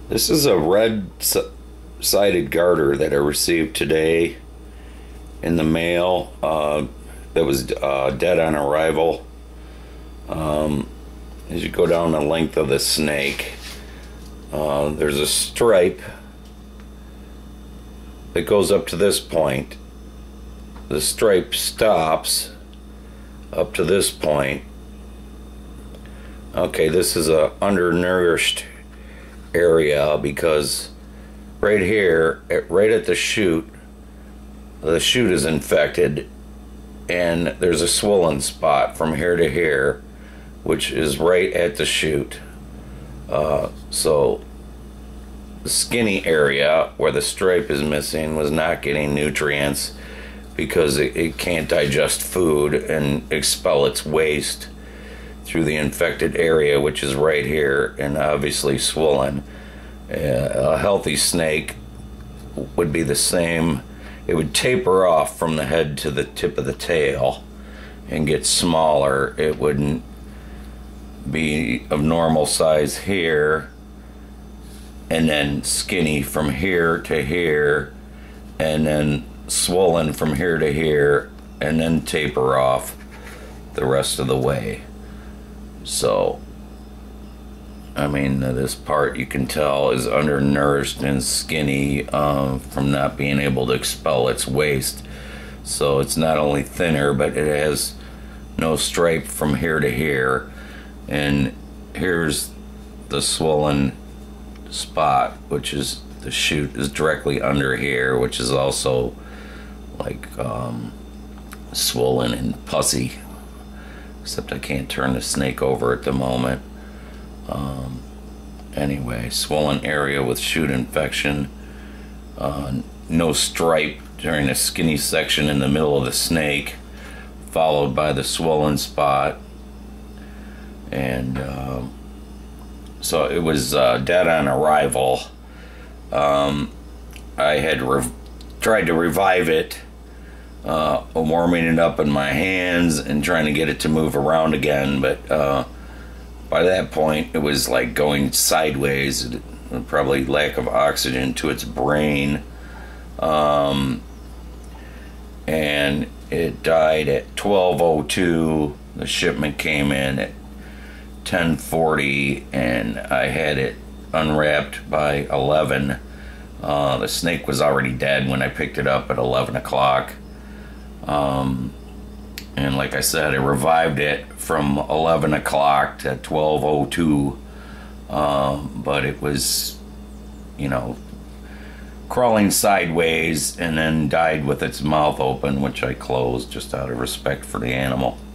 This is a red-sided garter that I received today in the mail. That was dead on arrival. As you go down the length of the snake, there's a stripe that goes up to this point. The stripe stops up to this point. Okay, this is a undernourished area because right here, right at the chute is infected, and there's a swollen spot from here to here, which is right at the chute. So the skinny area where the stripe is missing was not getting nutrients because it can't digest food and expel its waste through the infected area, which is right here and obviously swollen. A healthy snake would be the same. It would taper off from the head to the tip of the tail and get smaller. It wouldn't be of normal size here and then skinny from here to here and then swollen from here to here and then taper off the rest of the way. So, I mean, this part you can tell is undernourished and skinny from not being able to expel its waste. So it's not only thinner, but it has no stripe from here to here. And here's the swollen spot, which is the chute is directly under here, which is also like swollen and pussy. Except I can't turn the snake over at the moment. Anyway, swollen area with chute infection. No stripe during the skinny section in the middle of the snake, followed by the swollen spot. And so it was dead on arrival. I had tried to revive it, warming it up in my hands and trying to get it to move around again, but by that point it was like going sideways, probably lack of oxygen to its brain, and it died at 12:02. The shipment came in at 10:40 and I had it unwrapped by 11. The snake was already dead when I picked it up at 11 o'clock. And like I said, I revived it from 11 o'clock to 12:02. But it was, you know, crawling sideways and then died with its mouth open, which I closed just out of respect for the animal.